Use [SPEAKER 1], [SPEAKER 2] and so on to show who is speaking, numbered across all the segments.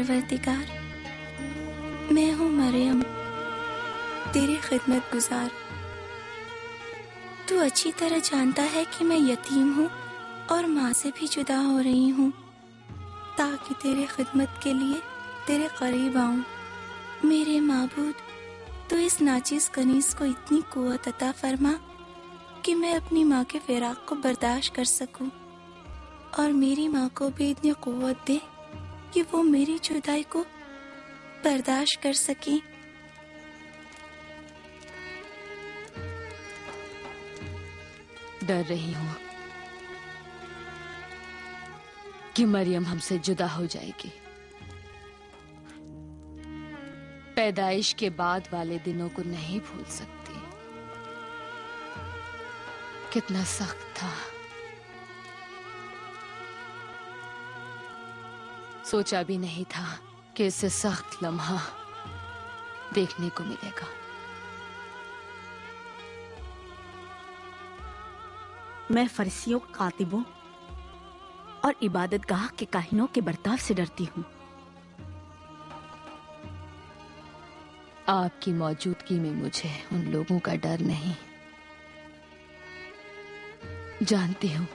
[SPEAKER 1] परवरदिगार, मैं हूँ मरियम, तेरी खिदमत गुजार। तू अच्छी तरह जानता है कि मैं यतीम हूँ और माँ से भी जुदा हो रही हूँ, ताकि तेरी खिदमत के लिए तेरे करीब आऊँ। मेरे माबूद, तो इस नाचिस कनीज को इतनी कुव्वत अता फरमा कि मैं अपनी माँ के फिराक को बर्दाश्त कर सकूं, और मेरी माँ को भी इतनी कुव्वत दे कि वो मेरी जुदाई को बर्दाश्त कर सके।
[SPEAKER 2] डर रही हूँ कि मरियम हमसे जुदा हो जाएगी। पैदाइश के बाद वाले दिनों को नहीं भूल सकती। कितना सख्त था। सोचा भी नहीं था कि इससे सख्त लम्हा देखने को मिलेगा।
[SPEAKER 3] मैं फरिसियों, कातिबों और इबादतगाह के काहिनों के बर्ताव से डरती हूँ।
[SPEAKER 2] आपकी मौजूदगी में मुझे उन लोगों का डर नहीं। जानती हूँ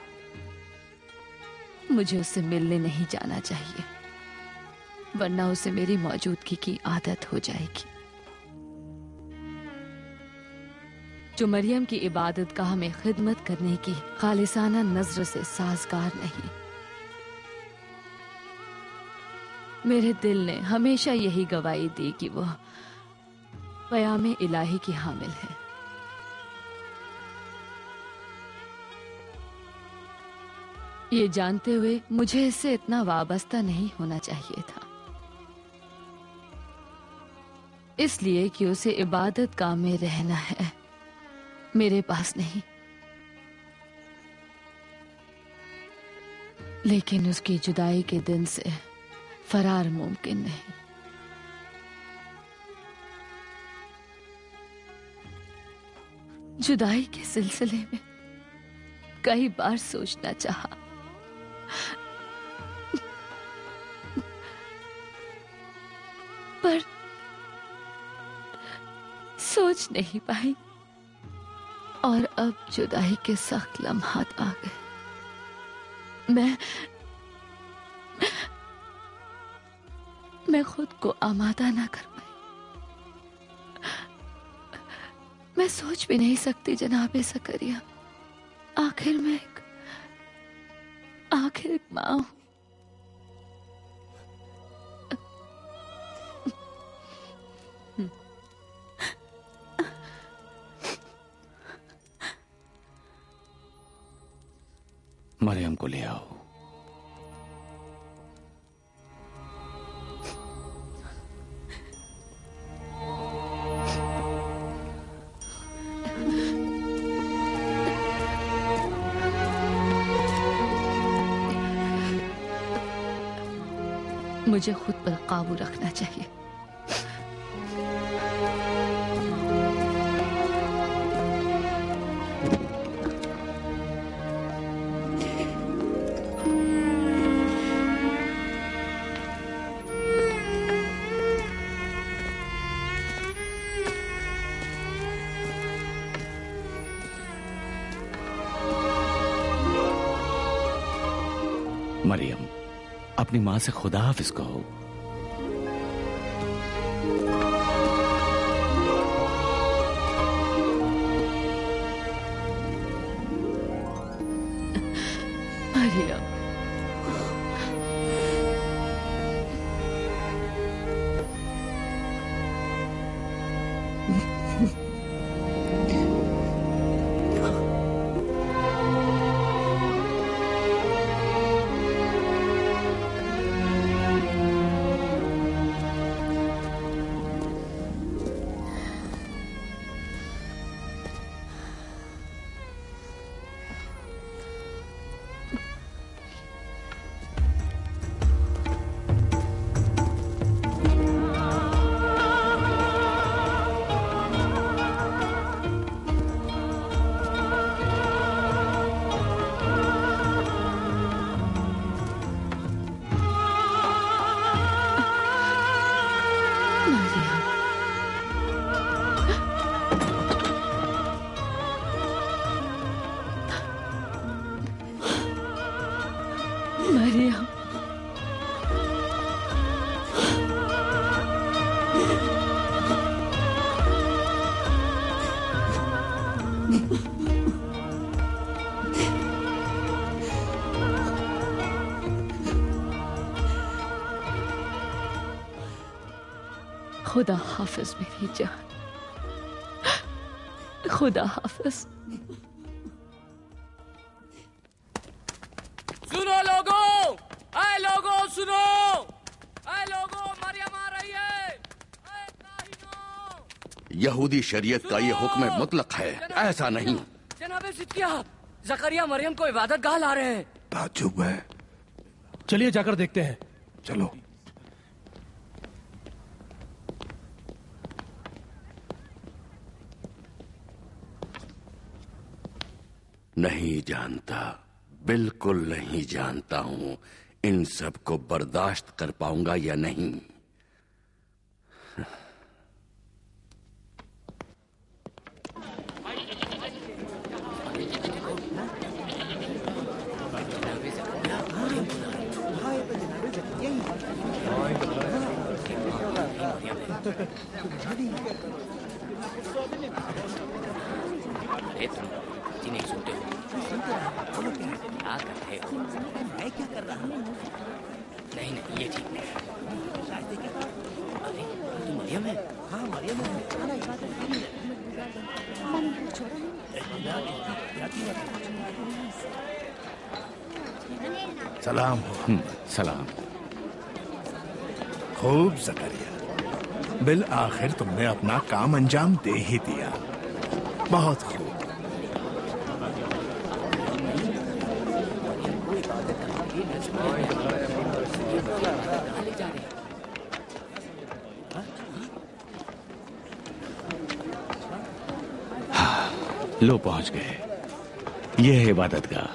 [SPEAKER 2] मुझे उससे मिलने नहीं जाना चाहिए, वरना उसे मेरी मौजूदगी की आदत हो जाएगी। जो मरियम की इबादतगाह में खिदमत करने की खालिसाना नजर से साजगार नहीं। मेरे दिल ने हमेशा यही गवाही दी कि वह क़याम इलाही की हामिल है। ये जानते हुए मुझे इससे इतना वाबस्ता नहीं होना चाहिए था, इसलिए कि उसे इबादत गाह में रहना है, मेरे पास नहीं। लेकिन उसकी जुदाई के दिन से फरार मुमकिन नहीं। जुदाई के सिलसिले में कई बार सोचना चाहा, पर सोच नहीं पाई, और अब जुदाई के सख्त लम्हात आ गए। मैं खुद को आमादा ना कर पाई। मैं सोच भी नहीं सकती जनाबे ज़करिया, आखिर मैं एक माँ हूं।
[SPEAKER 4] मरियम को ले आओ।
[SPEAKER 2] मुझे खुद पर काबू रखना चाहिए।
[SPEAKER 4] मरियम, अपनी माँ से खुदा हाफिज कहो।
[SPEAKER 2] मरियम, खुदा हाफिज मेरी जान, खुदा हाफिज।
[SPEAKER 5] सुनो लोगों, ऐ लोगों सुनो, ऐ लोगों मरियम आ रही है, ऐ काहिनो।
[SPEAKER 6] यहूदी शरीयत का ये हुक्म मुतलक है, ऐसा नहीं।
[SPEAKER 5] जनाबे सिद्किया, जकरिया मरियम को इबादत गाह ला रहे हैं।
[SPEAKER 7] ताज्जुब है।
[SPEAKER 8] चलिए जाकर देखते हैं।
[SPEAKER 7] चलो।
[SPEAKER 6] नहीं जानता, बिल्कुल नहीं जानता हूं इन सब को बर्दाश्त कर पाऊंगा या नहीं।
[SPEAKER 5] नहीं सुनते हो? क्या करते हो? मैं क्या कर रहा हूँ? नहीं नहीं, ये ठीक नहीं। अरे तू मरियम है? हाँ मरियम है।
[SPEAKER 7] सलाम हो।
[SPEAKER 4] सलाम।
[SPEAKER 7] खूब ज़करिया, बिल आखिर तुमने अपना काम अंजाम दे ही दिया। बहुत खूब।
[SPEAKER 4] लो पहुंच गए, ये है इबादत गाह।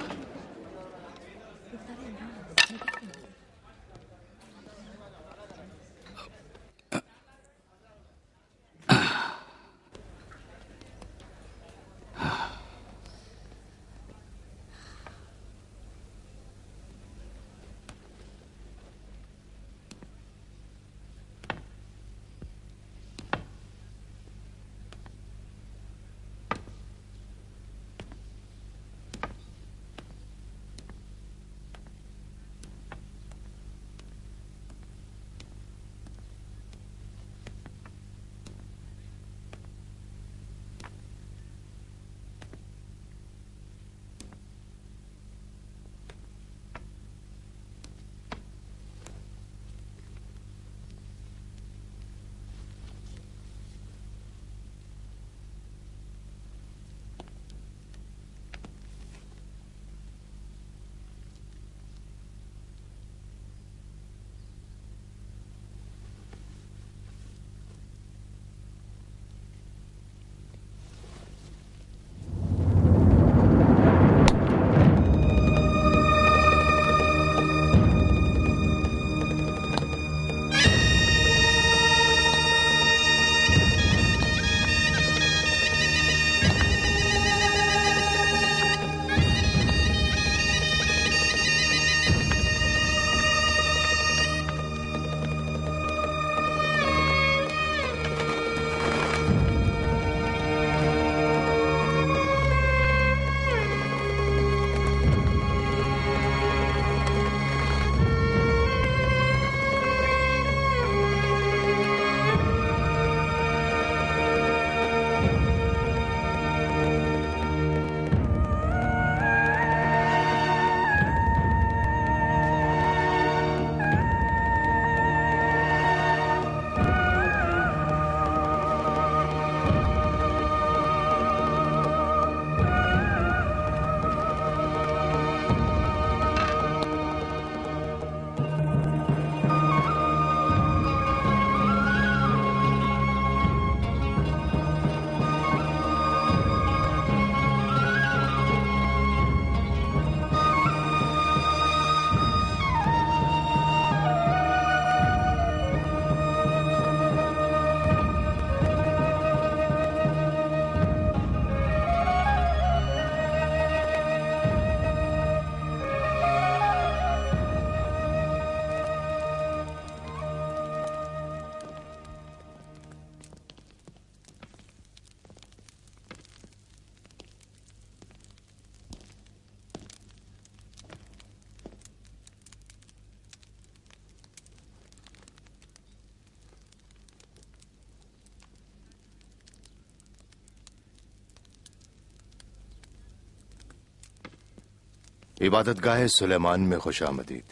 [SPEAKER 9] इबादतगाह सुलेमान में खुशामदीद।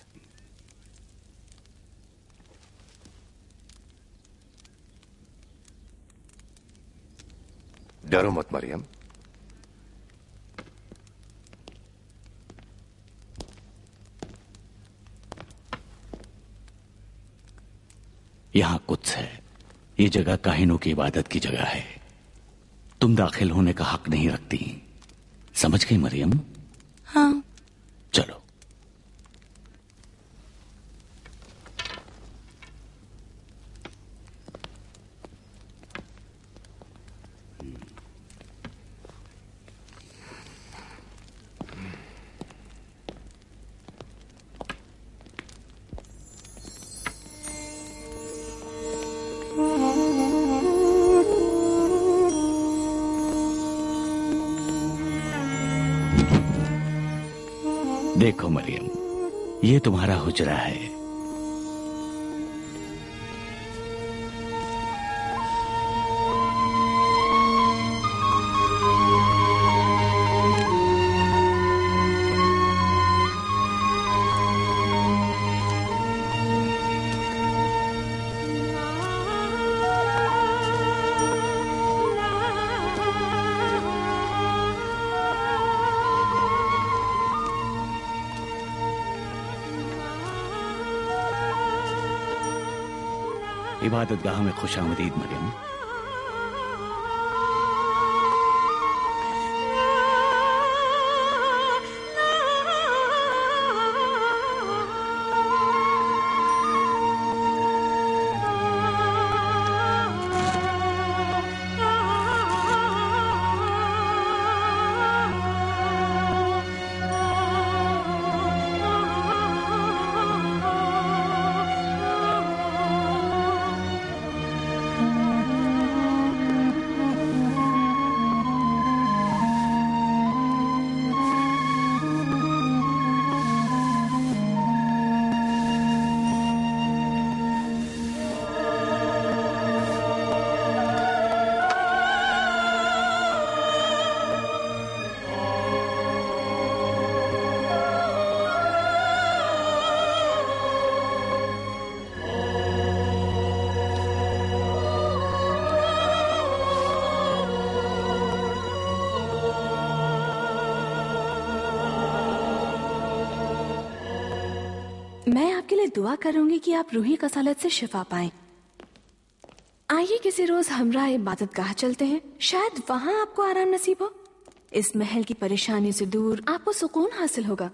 [SPEAKER 9] डरो मत मरियम।
[SPEAKER 4] यहां कुद्स है। ये जगह काहिनों की इबादत की जगह है। तुम दाखिल होने का हक नहीं रखती। समझ गई मरियम?
[SPEAKER 1] हाँ।
[SPEAKER 4] चलो। देखो मरियम, ये तुम्हारा हुजरा है। इबादतगाह में खुशामदीद मरियम।
[SPEAKER 10] मैं आपके लिए दुआ करूंगी कि आप रूही कसालत से शिफा पाएं। आइए किसी रोज हमरा इबादतगाह चलते हैं, शायद वहां आपको आराम नसीब हो। इस महल की परेशानी से दूर आपको सुकून हासिल होगा।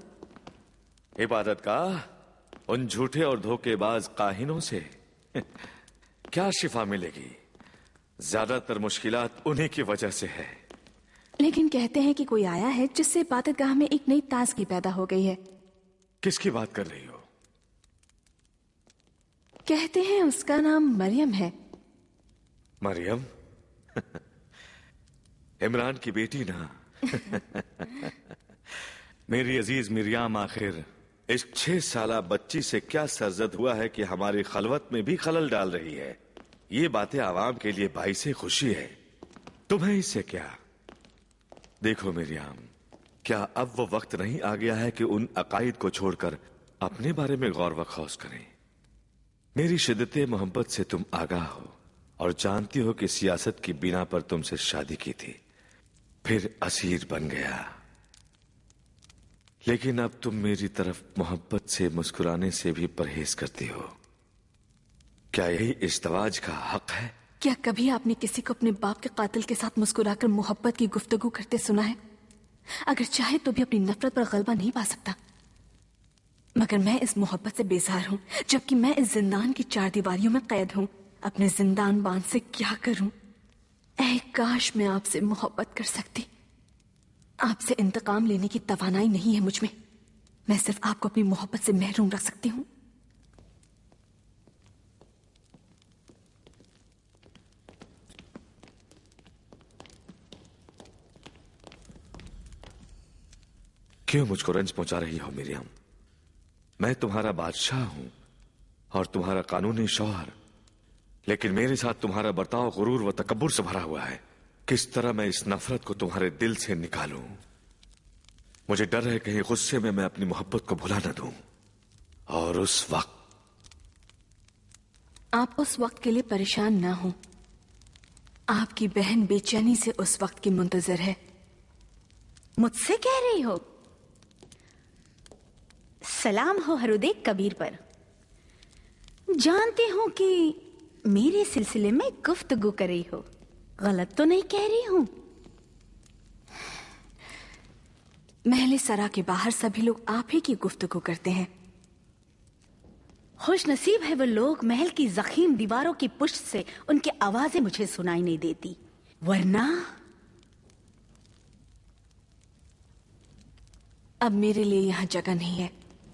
[SPEAKER 11] इबादतगाह उन झूठे और धोखेबाज काहिनों से क्या शिफा मिलेगी? ज्यादातर मुश्किलात उन्हीं की वजह से है।
[SPEAKER 10] लेकिन कहते हैं कि कोई आया है जिससे इबादतगाह में एक नई ताजगी पैदा हो गई है।
[SPEAKER 11] किसकी बात कर रही हो?
[SPEAKER 10] कहते हैं उसका नाम मरियम है।
[SPEAKER 11] मरियम? इमरान की बेटी ना? मेरी अजीज मिरियाम, आखिर इस 6 साला बच्ची से क्या सरजद हुआ है कि हमारी खलवत में भी खलल डाल रही है? ये बातें आवाम के लिए बाइसे खुशी है, तुम्हें इससे क्या? देखो मिरियाम, क्या अब वो वक्त नहीं आ गया है कि उन अकायद को छोड़कर अपने बारे में गौर व खौस करें? मेरी शिद्दते मोहब्बत से तुम आगाह हो और जानती हो कि सियासत की बिना पर तुमसे शादी की थी, फिर असीर बन गया। लेकिन अब तुम मेरी तरफ मोहब्बत से मुस्कुराने से भी परहेज करती हो। क्या यही इज़्दिवाज का हक है?
[SPEAKER 10] क्या कभी आपने किसी को अपने बाप के कातिल के साथ मुस्कुराकर मोहब्बत की गुफ्तगू करते सुना है? अगर चाहे तो भी अपनी नफरत पर गलबा नहीं पा सकता। मगर मैं इस मोहब्बत से बेजार हूं, जबकि मैं इस जिंदान की 4 दीवारियों में कैद हूं। अपने जिंदान बांध से क्या करूं? ऐ काश मैं आपसे मोहब्बत कर सकती। आपसे इंतकाम लेने की तवानाई नहीं है मुझ में। मैं सिर्फ आपको अपनी मोहब्बत से महरूम रख सकती हूं।
[SPEAKER 11] क्यों मुझको रंज पहुंचा रही हो मिरियम? मैं तुम्हारा बादशाह हूं और तुम्हारा कानूनी शौहर, लेकिन मेरे साथ तुम्हारा बर्ताव गुरूर व तकब्बुर से भरा हुआ है। किस तरह मैं इस नफरत को तुम्हारे दिल से निकालूं? मुझे डर है कहीं गुस्से में मैं अपनी मोहब्बत को भुला न दूं। और उस वक्त
[SPEAKER 10] आप उस वक्त के लिए परेशान ना हो। आपकी बहन बेचैनी से उस वक्त की मुंतजर है।
[SPEAKER 3] मुझसे कह रही हो? सलाम हो हरुदे कबीर पर। जानती हूं कि मेरे सिलसिले में गुफ्तगू कर रही हो। गलत तो नहीं कह रही हूं?
[SPEAKER 10] महल सरा के बाहर सभी लोग आप ही की गुफ्तगू करते हैं।
[SPEAKER 3] खुश नसीब है वो लोग महल की जखीम दीवारों की पुष्ट से उनकी आवाजें मुझे सुनाई नहीं देती, वरना
[SPEAKER 10] अब मेरे लिए यहां जगह नहीं है।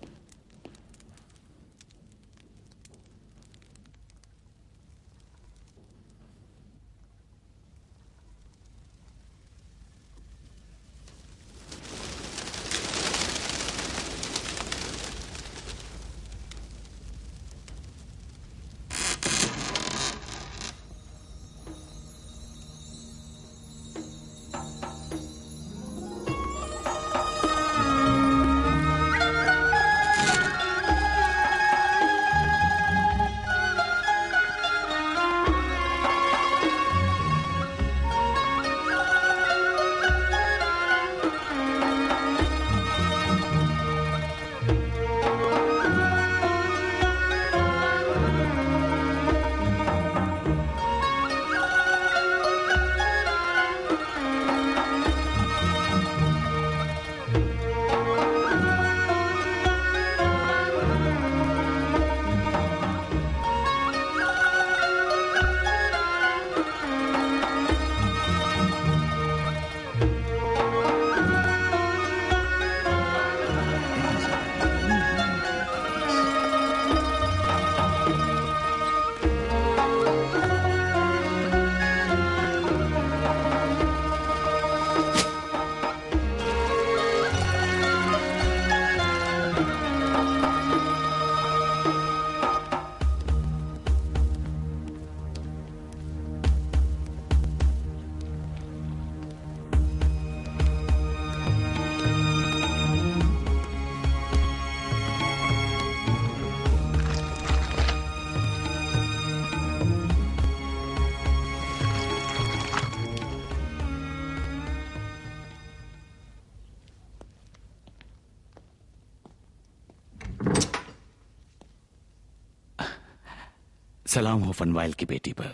[SPEAKER 4] सलाम हो फनवाइल की बेटी पर।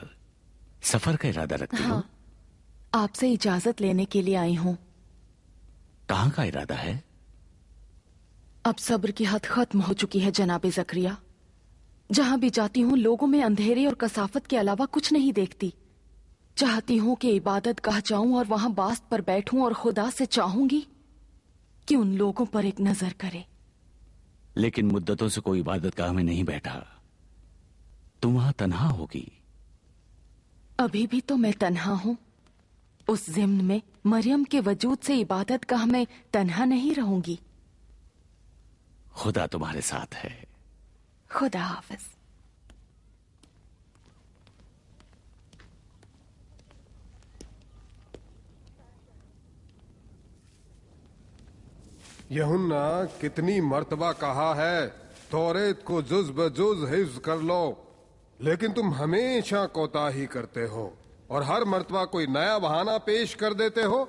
[SPEAKER 4] सफर का इरादा रखती हो?
[SPEAKER 12] आपसे इजाजत लेने के लिए आई हूं।
[SPEAKER 4] कहाँ का इरादा है?
[SPEAKER 12] अब सब्र की हद खत्म हो चुकी है जनाबे जकरिया। जहां भी जाती हूँ लोगों में अंधेरे और कसाफत के अलावा कुछ नहीं देखती। चाहती हूँ कि इबादत गाह जाऊं और वहां बास्त पर बैठूं और खुदा से चाहूंगी कि उन लोगों पर एक नजर करे।
[SPEAKER 4] लेकिन मुद्दतों से कोई इबादत गाह में नहीं बैठा। तुम वहां तन्हा होगी।
[SPEAKER 12] अभी भी तो मैं तन्हा हूं। उस ज़िम्न में मरियम के वजूद से इबादत गाह में तन्हा नहीं रहूंगी।
[SPEAKER 4] खुदा तुम्हारे साथ है।
[SPEAKER 12] खुदा हाफिज।
[SPEAKER 13] यूहन्ना कितनी मर्तबा कहा है तौरेत को जुज बजुज हिफ्ज कर लो, लेकिन तुम हमेशा कोताही करते हो और हर मर्तबा कोई नया बहाना पेश कर देते हो।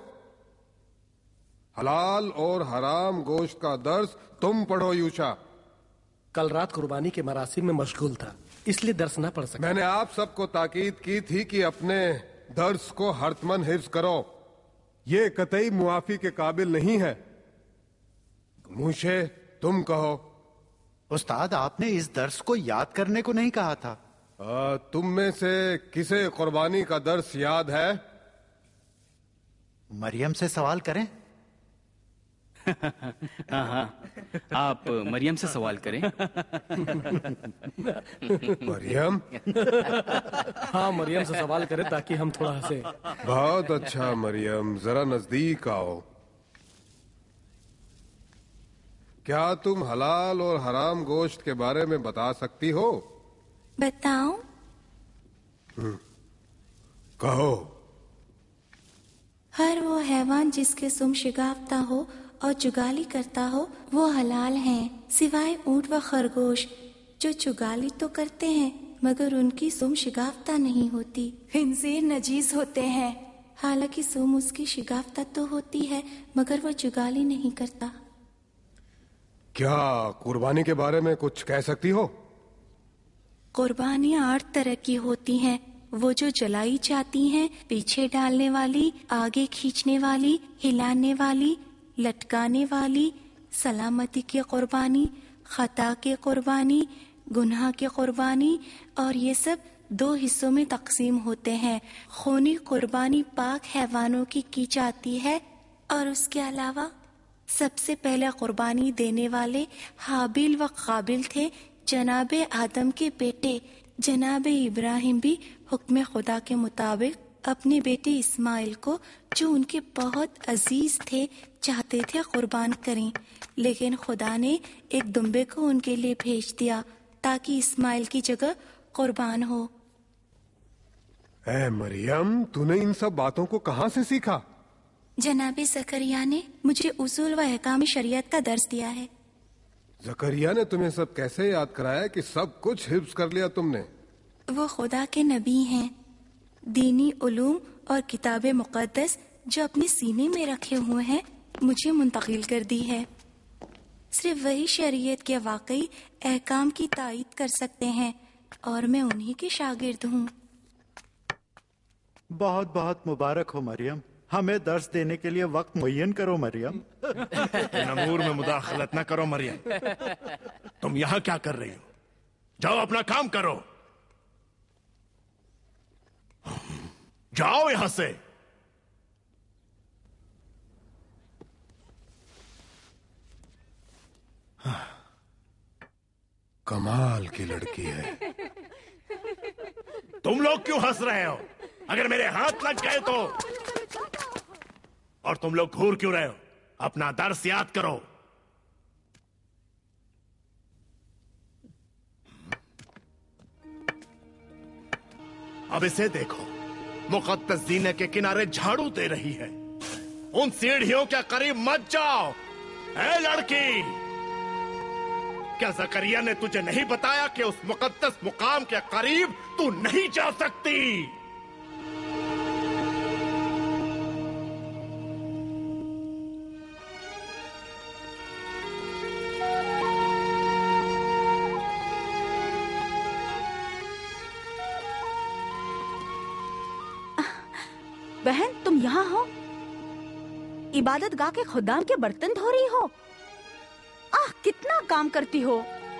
[SPEAKER 13] हलाल और हराम गोश्त का दर्स तुम पढ़ो यूशा।
[SPEAKER 8] कल रात कुर्बानी के मरासिम में मशगूल था, इसलिए दर्स ना पढ़ सका।
[SPEAKER 13] मैंने आप सबको ताकीद की थी कि अपने दर्स को हरतमन हिफ्ज करो। ये कतई मुआफी के काबिल नहीं है। मुझे तुम कहो।
[SPEAKER 14] उस्ताद, आपने इस दर्स को याद करने को नहीं कहा था।
[SPEAKER 13] तुम में से किसे कुर्बानी का दर्स याद है?
[SPEAKER 14] मरियम से सवाल करें।
[SPEAKER 15] हाँ, आप मरियम से सवाल करें।
[SPEAKER 13] मरियम?
[SPEAKER 8] हाँ, मरियम से सवाल करें ताकि हम थोड़ा हंसे।
[SPEAKER 13] बहुत अच्छा मरियम, जरा नजदीक आओ। क्या तुम हलाल और हराम गोश्त के बारे में बता सकती हो?
[SPEAKER 1] बताऊं?
[SPEAKER 13] कहो।
[SPEAKER 1] हर वो हैवान जिसके सुम शिगाफ्ता हो और जुगाली करता हो वो हलाल हैं, सिवाय ऊंट व खरगोश जो जुगाली तो करते हैं मगर उनकी सुम शिगाफ्ता नहीं होती। खिंजीर नजीस होते हैं, हालांकि सुम उसकी शिगाफ्ता तो होती है मगर वो जुगाली नहीं करता।
[SPEAKER 13] क्या कुर्बानी के बारे में कुछ कह सकती हो?
[SPEAKER 1] कुर्बानियाँ 8 तरह की होती हैं। वो जो जलाई जाती हैं, पीछे डालने वाली, आगे खींचने वाली, हिलाने वाली, लटकाने वाली, सलामती की कुर्बानी, खता की कुर्बानी, गुनाह की कुर्बानी, और ये सब 2 हिस्सों में तकसीम होते हैं। खूनी कुर्बानी पाक हैवानों की जाती है और उसके अलावा सबसे पहले कुर्बानी देने वाले हाबिल व काबिल थे, जनाबे आदम के बेटे। जनाबे इब्राहिम भी हुक्म खुदा के मुताबिक अपने बेटे इस्माइल को, जो उनके बहुत अजीज थे, चाहते थे कुर्बान करें, लेकिन खुदा ने एक दुम्बे को उनके लिए भेज दिया ताकि इस्माइल की जगह कुर्बान हो।
[SPEAKER 13] ऐ मरियम, तूने इन सब बातों को कहाँ से सीखा?
[SPEAKER 1] जनाबे ज़करिया ने मुझे उसूल व अहकाम शरीयत का दर्स दिया है।
[SPEAKER 13] ज़करिया ने तुम्हें सब कैसे याद कराया कि सब कुछ हिफ्ज कर लिया तुमने?
[SPEAKER 1] वो खुदा के नबी हैं। दीनी उलूम और किताब मुक़द्दस जो अपने सीने में रखे हुए हैं मुझे मुंतकिल कर दी है। सिर्फ वही शरीयत के वाकई अहकाम की तायीद कर सकते हैं और मैं उन्हीं के शागिर्द हूँ।
[SPEAKER 14] बहुत बहुत मुबारक हो मरियम, हमें दर्स देने के लिए वक्त मुय्यन करो मरियम।
[SPEAKER 7] इन अमूर में मुदाखलत न करो मरियम। तुम यहाँ क्या कर रही हो? जाओ अपना काम करो, जाओ यहां से।
[SPEAKER 13] कमाल की लड़की है।
[SPEAKER 7] तुम लोग क्यों हंस रहे हो? अगर मेरे हाथ लग गए तो? और तुम लोग घूर क्यों रहे हो? अपना दर्स याद करो। अब इसे देखो, मुक़द्दस जीने के किनारे झाड़ू दे रही है। उन सीढ़ियों के करीब मत जाओ। ऐ लड़की, क्या ज़करिया ने तुझे नहीं बताया कि उस मुक़द्दस मुकाम के करीब तू नहीं जा सकती?
[SPEAKER 3] बहन, तुम यहाँ हो? इबादत गाह के खुदाम के बर्तन धो रही हो? कितना काम करती हो।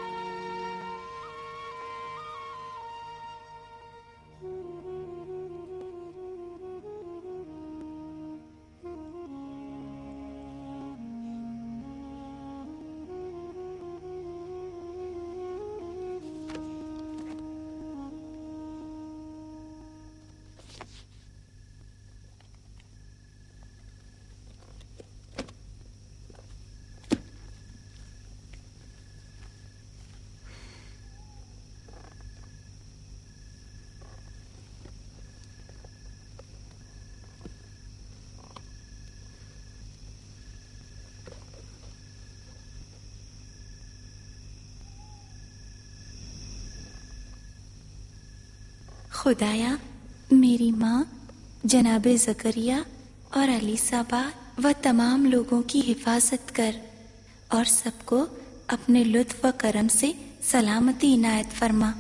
[SPEAKER 1] खुदाया, मेरी माँ, जनाबे ज़करिया और अलीसाबा व तमाम लोगों की हिफाजत कर और सबको अपने लुत्फ व करम से सलामती इनायत फरमा।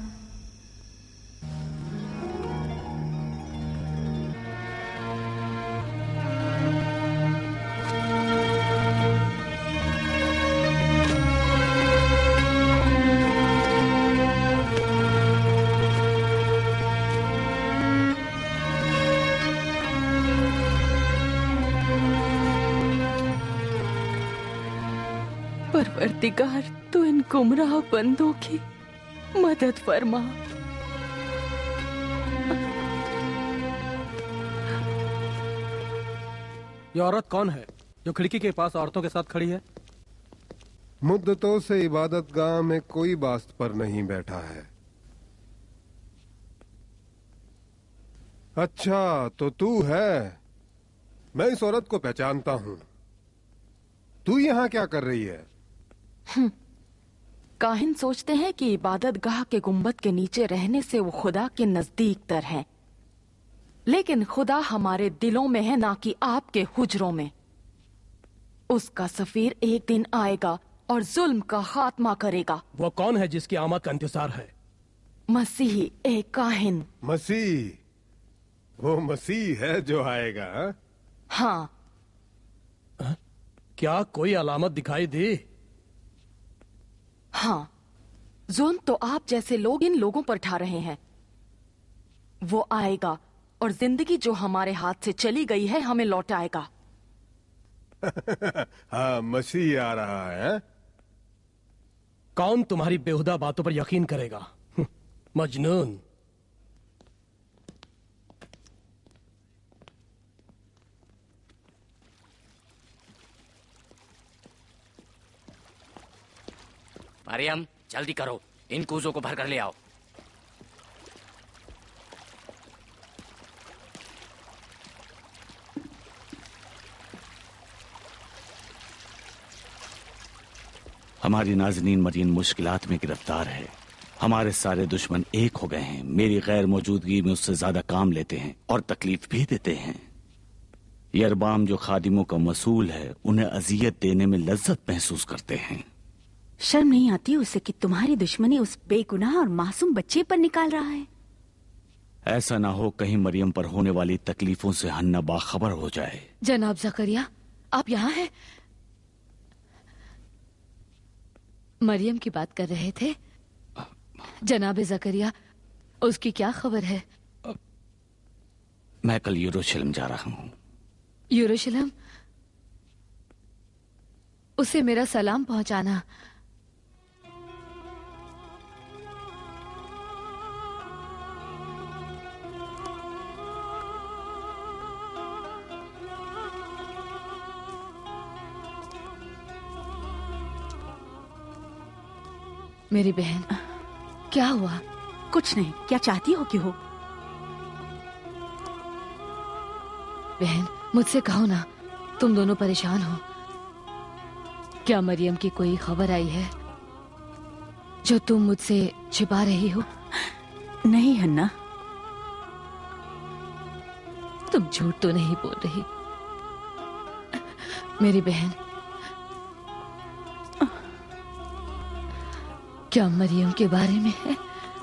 [SPEAKER 12] परवरदिगार, तू इन गुमराह बंदों की मदद फरमा।
[SPEAKER 8] ये औरत कौन है जो खिड़की के पास औरतों के साथ खड़ी है?
[SPEAKER 13] मुद्दतों से इबादत गाह में कोई बास्त पर नहीं बैठा है। अच्छा, तो तू है। मैं इस औरत को पहचानता हूँ। तू यहाँ क्या कर रही है?
[SPEAKER 12] काहिन सोचते हैं कि इबादत गाह के गुंबद के नीचे रहने से वो खुदा के नजदीक तर है, लेकिन खुदा हमारे दिलों में है, ना कि आपके हुजरों में। उसका सफीर एक दिन आएगा और जुल्म का खात्मा करेगा।
[SPEAKER 8] वो कौन है जिसकी आमद का इंतजार है?
[SPEAKER 12] मसीही, एक काहिन।
[SPEAKER 13] मसीह? वो मसीह है जो आएगा?
[SPEAKER 12] हाँ।
[SPEAKER 8] क्या कोई अलामत दिखाई दी?
[SPEAKER 12] हाँ, जुल्म तो आप जैसे लोग इन लोगों पर ढा रहे हैं। वो आएगा और जिंदगी जो हमारे हाथ से चली गई है हमें लौटाएगा।
[SPEAKER 13] हाँ, मसीह आ रहा है।
[SPEAKER 8] कौन तुम्हारी बेहुदा बातों पर यकीन करेगा? मजनून।
[SPEAKER 5] मरियम, जल्दी करो, इन कूजों को भर कर ले आओ।
[SPEAKER 4] हमारी नाज़नीन मरीन मुश्किलात में गिरफ्तार है। हमारे सारे दुश्मन एक हो गए हैं। मेरी गैर मौजूदगी में उससे ज्यादा काम लेते हैं और तकलीफ भी देते हैं। यरबाम जो खादिमों का मसूल है, उन्हें अजियत देने में लज्जत महसूस करते हैं।
[SPEAKER 3] शर्म नहीं आती उसे कि तुम्हारी दुश्मनी उस बेगुनाह और मासूम बच्चे पर निकाल रहा है?
[SPEAKER 4] ऐसा ना हो कहीं मरियम पर होने वाली तकलीफों से हन्ना बाखबर हो जाए।
[SPEAKER 2] जनाब जकरिया, आप यहाँ हैं? मरियम की बात कर रहे थे। जनाब जकरिया, उसकी क्या खबर है?
[SPEAKER 4] मैं कल यरूशलेम जा रहा हूँ।
[SPEAKER 2] यरूशलेम? उसे मेरा सलाम पहुंचाना। मेरी बहन, क्या हुआ?
[SPEAKER 3] कुछ नहीं। क्या चाहती हो कि हो?
[SPEAKER 2] बहन, मुझसे कहो ना, तुम दोनों परेशान हो। क्या मरियम की कोई खबर आई है जो तुम मुझसे छिपा रही हो?
[SPEAKER 3] नहीं हन्ना।
[SPEAKER 2] तुम झूठ तो नहीं बोल रही मेरी बहन? क्या मरियम के बारे में है?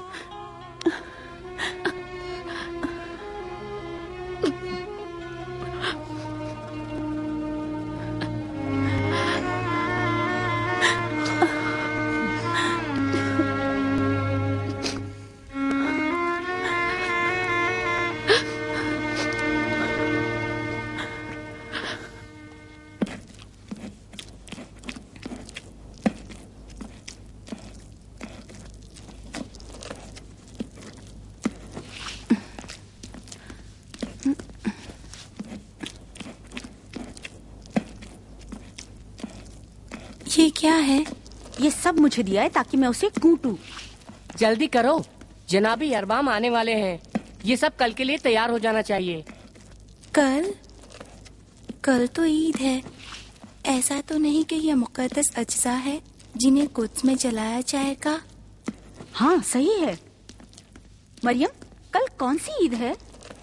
[SPEAKER 1] ये क्या है?
[SPEAKER 3] ये सब मुझे दिया है ताकि मैं उसे कूटूं।
[SPEAKER 5] जल्दी करो, जनाबी अरबाम आने वाले हैं। ये सब कल के लिए तैयार हो जाना चाहिए।
[SPEAKER 1] कल? कल तो ईद है। ऐसा तो नहीं कि यह मुकद्दस अज्जा है जिन्हें कुद्स में जलाया जाएगा?
[SPEAKER 3] हाँ, सही है। मरियम, कल कौन सी ईद है?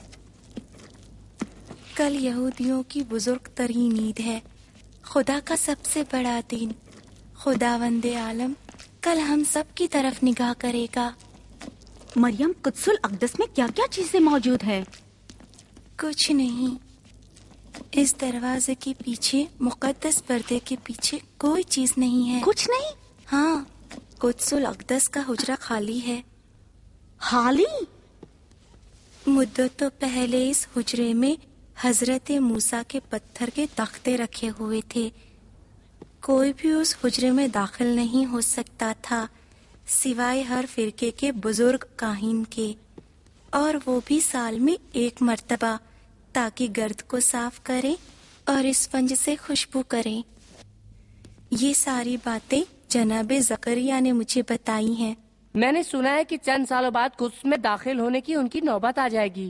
[SPEAKER 1] कल यहूदियों की बुजुर्ग तरीन ईद है, खुदा का सबसे बड़ा दिन। खुदावंदे आलम कल हम सब की तरफ निगाह करेगा।
[SPEAKER 3] मरियम, कुद्सुल अक़दस में क्या क्या चीजें मौजूद है?
[SPEAKER 1] कुछ नहीं। इस दरवाजे के पीछे, मुकद्दस पर्दे के पीछे कोई चीज नहीं है।
[SPEAKER 3] कुछ नहीं?
[SPEAKER 1] हाँ, कुद्सुल अक़दस का हुजरा खाली है।
[SPEAKER 3] खाली?
[SPEAKER 1] मुद्दत तो पहले इस हुजरे में हजरत मूसा के पत्थर के तख्ते रखे हुए थे। कोई भी उस हुजरे में दाखिल नहीं हो सकता था सिवाय हर फिरके के बुजुर्ग काहिन के, और वो भी साल में एक मर्तबा, ताकि गर्द को साफ करें और इस स्पंज से खुशबू करें। ये सारी बातें जनाबे जकरिया ने मुझे बताई हैं।
[SPEAKER 5] मैंने सुना है कि चंद सालों बाद कुद्स में दाखिल होने की उनकी नौबत आ जाएगी।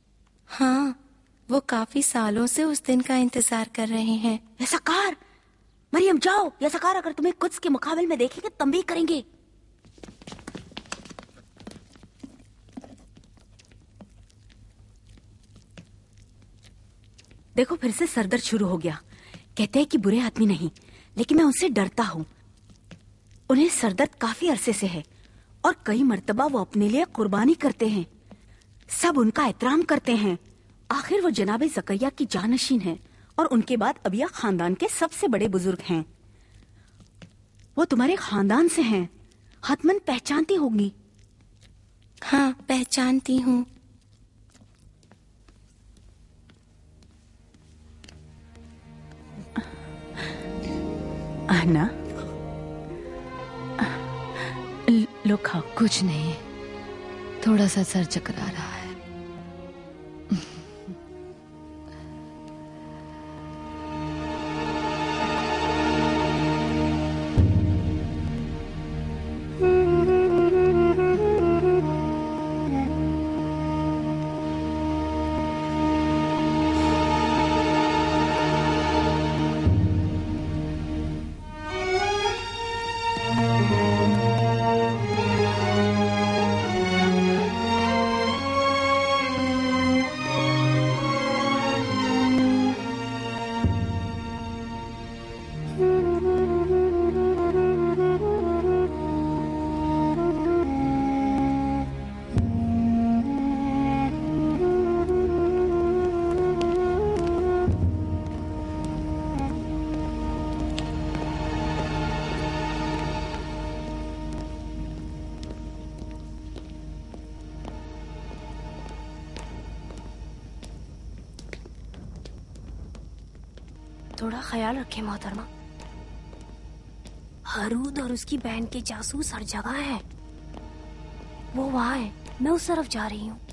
[SPEAKER 1] हाँ, वो काफी सालों से उस दिन का इंतजार कर रहे हैं।
[SPEAKER 3] ऐसा कार, मरियम जाओ, ये सकार अगर तुम्हें कुछ के मुकाबले में देखेंगे तंबीह करेंगे। देखो फिर से सरदर्द शुरू हो गया। कहते हैं कि बुरे आदमी नहीं, लेकिन मैं उनसे डरता हूँ। उन्हें सरदर्द काफी अरसे से है और कई मर्तबा वो अपने लिए कुर्बानी करते हैं। सब उनका एहतराम करते हैं। आखिर वो जनाबे ज़करिया की जानशीन है और उनके बाद अबिया खानदान के सबसे बड़े बुजुर्ग हैं। वो तुम्हारे खानदान से हैं, हतमन पहचानती होगी।
[SPEAKER 1] हाँ, पहचानती हूँ।
[SPEAKER 3] आना, लो खाओ।
[SPEAKER 2] कुछ नहीं, थोड़ा सा सर चकरा रहा है।
[SPEAKER 16] थोड़ा ख्याल रखें मोहतरमा। हारून और उसकी बहन के जासूस हर जगह है। वो वहाँ है, मैं उस तरफ जा रही हूँ।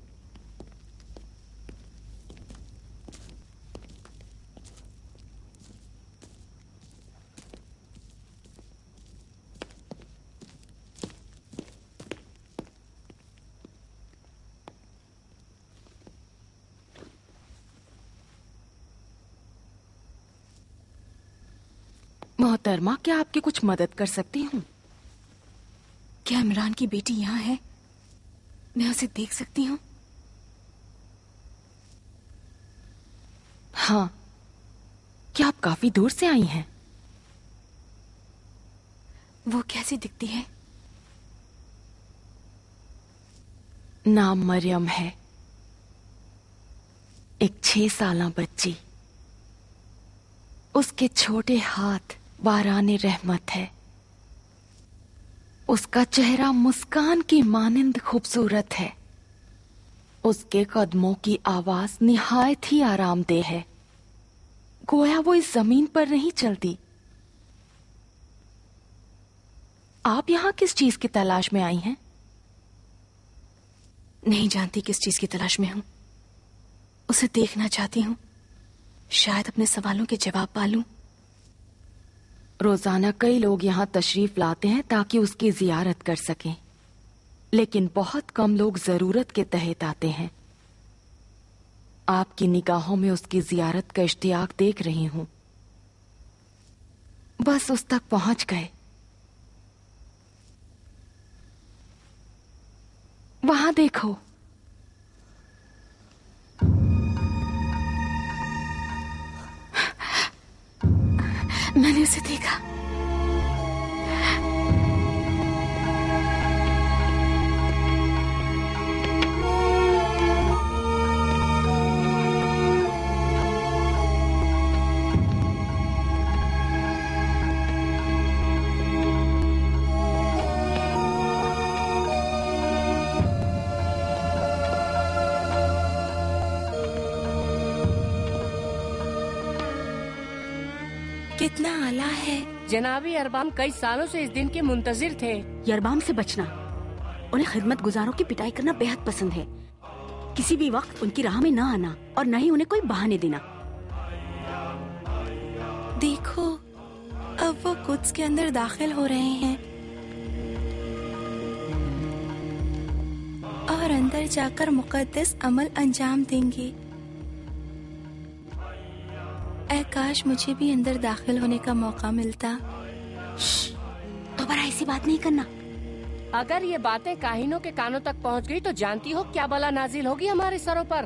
[SPEAKER 12] मोहतरमा, क्या आपकी कुछ मदद कर सकती हूँ?
[SPEAKER 10] क्या इमरान की बेटी यहाँ है? मैं उसे देख सकती हूँ?
[SPEAKER 12] हाँ। क्या आप काफी दूर से आई हैं?
[SPEAKER 10] वो कैसी दिखती है?
[SPEAKER 12] नाम मरियम है, एक 6 साला बच्ची। उसके छोटे हाथ बाराने रहमत है। उसका चेहरा मुस्कान की मानिंद खूबसूरत है। उसके कदमों की आवाज निहायत ही आरामदेह है, गोया वो इस जमीन पर नहीं चलती। आप यहाँ किस चीज की तलाश में आई हैं?
[SPEAKER 10] नहीं जानती किस चीज की तलाश में हूं। उसे देखना चाहती हूं, शायद अपने सवालों के जवाब पालूं।
[SPEAKER 12] रोजाना कई लोग यहाँ तशरीफ लाते हैं ताकि उसकी जियारत कर सकें, लेकिन बहुत कम लोग जरूरत के तहत आते हैं। आपकी निगाहों में उसकी जियारत का इश्तियाक देख रही हूं। बस उस तक पहुंच गए। वहां देखो।
[SPEAKER 10] मैंने उसे देखा।
[SPEAKER 1] कितना आला है।
[SPEAKER 16] जनाबी अरबाम कई सालों से इस दिन के मुंतजिर थे।
[SPEAKER 3] यरबाम से बचना। उन्हें खिदमत गुजारों की पिटाई करना बेहद पसंद है। किसी भी वक्त उनकी राह में न आना और न ही उन्हें कोई बहाने देना।
[SPEAKER 1] देखो, अब वो कुद्स के अंदर दाखिल हो रहे हैं और अंदर जाकर मुकद्दस अमल अंजाम देंगे। ऐ काश मुझे भी अंदर दाखिल होने का मौका मिलता।
[SPEAKER 3] दोबारा ऐसी बात नहीं करना।
[SPEAKER 5] अगर ये बातें काहिनों के कानों तक पहुंच गई तो जानती हो क्या बला नाजिल होगी हमारे सरों पर।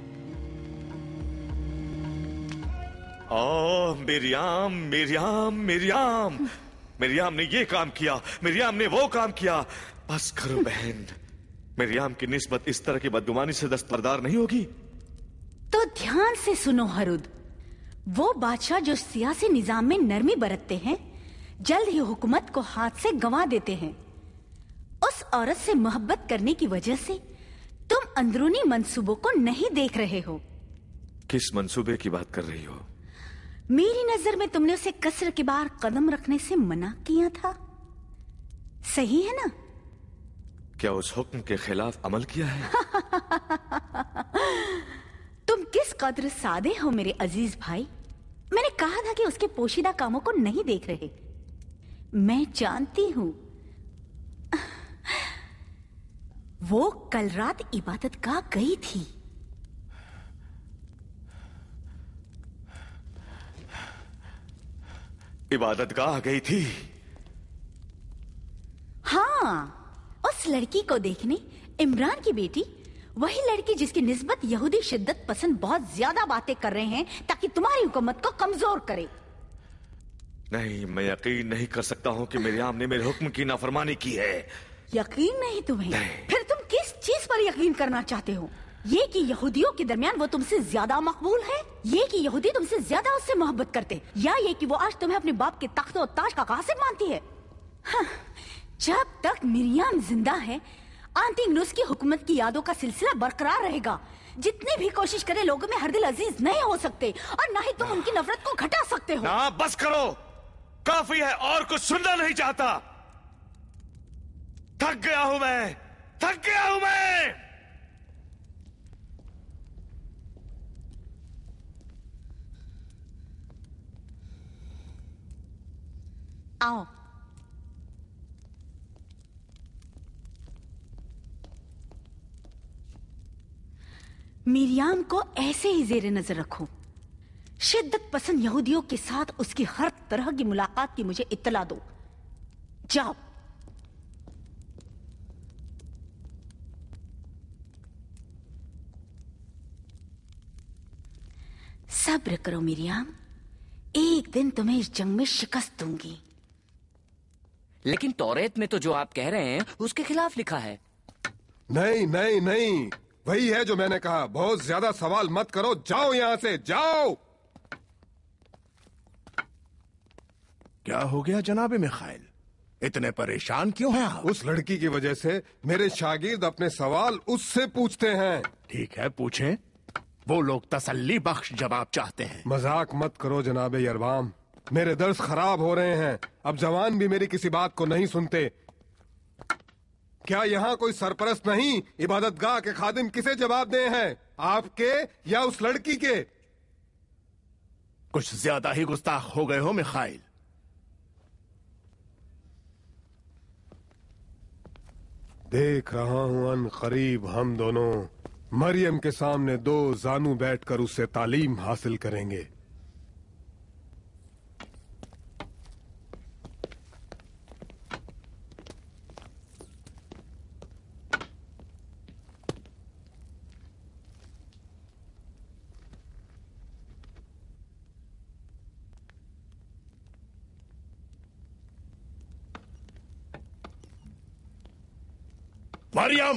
[SPEAKER 11] Oh Miriam Miriam Miriam, Miriam ने ये काम किया, मिरियाम ने वो काम किया। बस करो बहन, मिरियाम की निस्बत इस तरह की बदगुमानी से दस्तबरदार नहीं होगी।
[SPEAKER 3] तो ध्यान से सुनो हरुद, वो बादशाह जो सियासी निजाम में नरमी बरतते हैं जल्द ही हुकूमत को हाथ से गंवा देते हैं। उस औरत से मोहब्बत करने की वजह से तुम अंदरूनी मंसूबों को नहीं देख रहे हो।
[SPEAKER 11] किस मंसूबे की बात कर रही हो?
[SPEAKER 3] मेरी नजर में तुमने उसे कसर के बाहर कदम रखने से मना किया था, सही है ना?
[SPEAKER 11] क्या उस हुक्म के खिलाफ अमल किया है?
[SPEAKER 3] तुम किस कदर सादे हो मेरे अजीज भाई। मैंने कहा था कि उसके पोशीदा कामों को नहीं देख रहे। मैं जानती हूं वो कल रात इबादत गाह गई थी।
[SPEAKER 11] इबादत गाह गई थी?
[SPEAKER 3] हाँ, उस लड़की को देखने इमरान की बेटी, वही लड़की जिसकी निस्बत यहूदी शिद्दत पसंद बहुत ज्यादा बातें कर रहे हैं ताकि तुम्हारी हुकूमत को कमजोर करे।
[SPEAKER 11] नहीं, मैं यकीन नहीं कर सकता हूँ कि मिरियाम ने मेरे हुक्म की नाफरमानी की है।
[SPEAKER 3] यकीन नहीं तुम्हें? फिर तुम किस चीज पर यकीन करना चाहते हो? ये कि यहूदियों के दरमियान वो तुमसे ज्यादा मकबूल है, ये कि यहूदी तुमसे ज्यादा उससे मोहब्बत करते, या ये कि वो आज तुम्हें अपने बाप के तख्त और ताज का कासिब मानती है? हाँ, जब तक मिरियाम जिंदा है आंटीग्नुस की हुकूमत की यादों का सिलसिला बरकरार रहेगा। जितनी भी कोशिश करे लोगों में हर दिल अजीज नहीं हो सकते और ना ही तुम उनकी नफरत को घटा सकते हो।
[SPEAKER 11] ना, बस करो, काफी है, और कुछ सुनना नहीं चाहता। थक गया हूं मैं, थक गया हूं मैं।
[SPEAKER 3] आओ। मिरियाम को ऐसे ही जेरे नजर रखो। शिद्दत पसंद यहूदियों के साथ उसकी हर तरह की मुलाकात की मुझे इत्तला दो। जाओ। सब्र करो मिरियाम, एक दिन तुम्हें इस जंग में शिकस्त दूंगी।
[SPEAKER 5] लेकिन तौरेत में तो जो आप कह रहे हैं उसके खिलाफ लिखा है।
[SPEAKER 13] नहीं नहीं नहीं, वही है जो मैंने कहा। बहुत ज्यादा सवाल मत करो, जाओ यहां से, जाओ।
[SPEAKER 7] क्या हो गया जनाबे मिखाइल, इतने परेशान क्यों हैं आप?
[SPEAKER 13] उस लड़की की वजह से मेरे शागिर्द अपने सवाल उससे पूछते हैं।
[SPEAKER 7] ठीक है, पूछें। वो लोग तसल्ली बख्श जवाब चाहते हैं।
[SPEAKER 13] मजाक मत करो जनाबे यरबाम, मेरे दर्स खराब हो रहे हैं। अब जवान भी मेरी किसी बात को नहीं सुनते। क्या यहाँ कोई सरपरस्त नहीं? इबादतगाह के खादिम किसे जवाब दे हैं, आपके या उस लड़की के?
[SPEAKER 7] कुछ ज्यादा ही गुस्ताख हो गए हो मिखाइल।
[SPEAKER 13] देख रहा हूं अन करीब हम दोनों मरियम के सामने दो जानू बैठकर उससे तालीम हासिल करेंगे।
[SPEAKER 7] मरियम,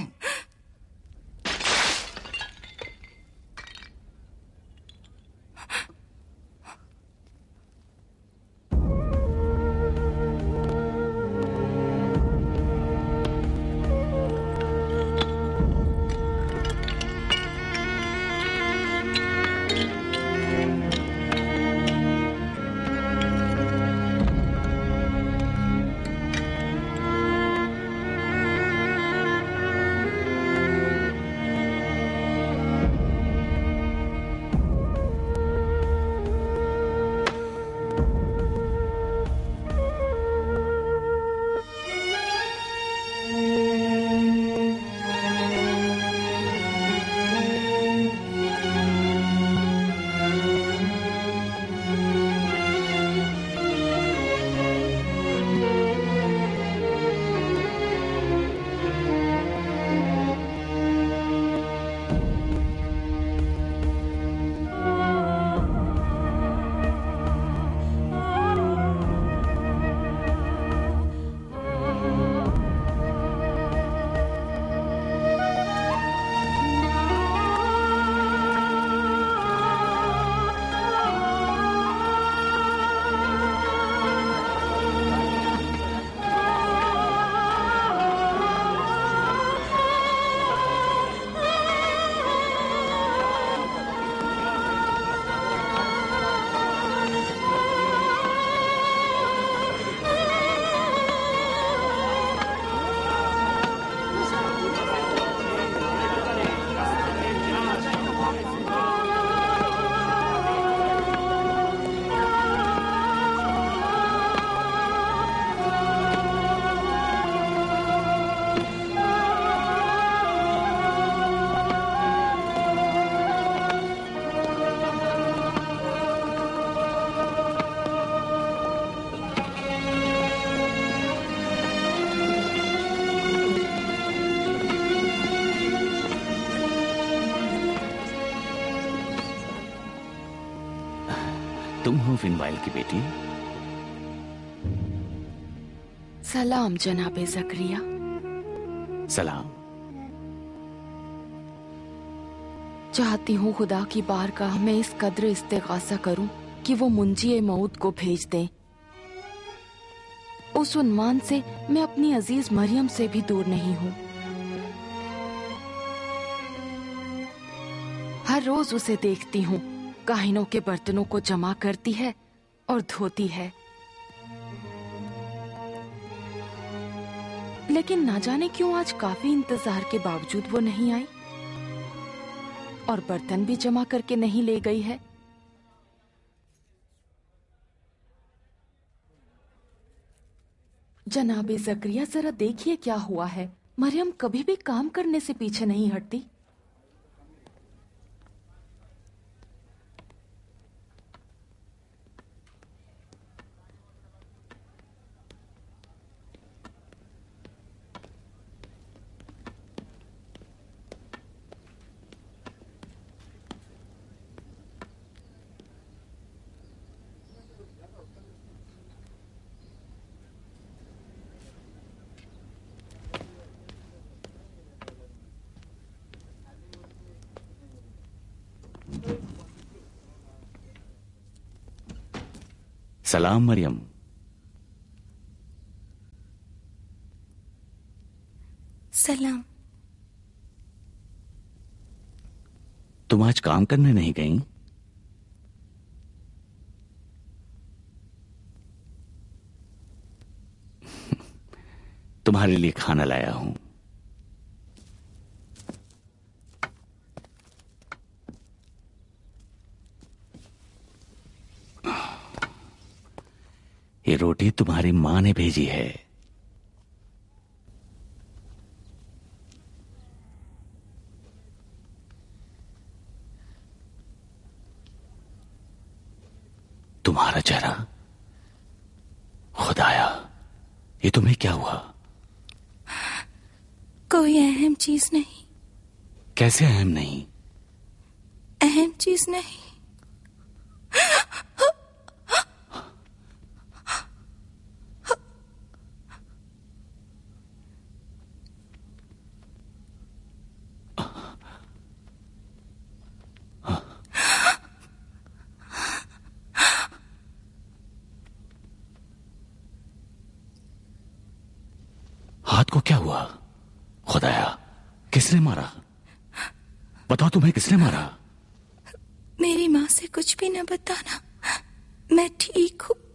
[SPEAKER 4] तुम हो फिनवाइल की बेटी?
[SPEAKER 12] सलाम जनाबे ज़करिया।
[SPEAKER 4] सलाम।
[SPEAKER 12] चाहती हूँ खुदा की बारगाह में इस कद्र इस्तिगासा करूं कि वो मुंजी मौत को भेज दें। उस उन्मान से मैं अपनी अजीज मरियम से भी दूर नहीं हूँ। हर रोज उसे देखती हूँ, काहिनों के बर्तनों को जमा करती है और धोती है, लेकिन ना जाने क्यों आज काफी इंतजार के बावजूद वो नहीं आई और बर्तन भी जमा करके नहीं ले गई है। जनाबे ज़करिया, जरा देखिए क्या हुआ है। मरियम कभी भी काम करने से पीछे नहीं हटती।
[SPEAKER 4] सलाम मरियम।
[SPEAKER 1] सलाम।
[SPEAKER 4] तुम आज काम करने नहीं गई? तुम्हारे लिए खाना लाया हूं। ये रोटी तुम्हारी मां ने भेजी है। तुम्हारा चेहरा, खुदाया, ये तुम्हें क्या हुआ?
[SPEAKER 1] कोई अहम चीज नहीं।
[SPEAKER 4] कैसे अहम नहीं?
[SPEAKER 1] अहम चीज नहीं।
[SPEAKER 4] हाथ को क्या हुआ? खुदाया, किसने मारा? बताओ, तुम्हें किसने मारा?
[SPEAKER 1] मेरी माँ से कुछ भी न बताना, मैं ठीक हूँ।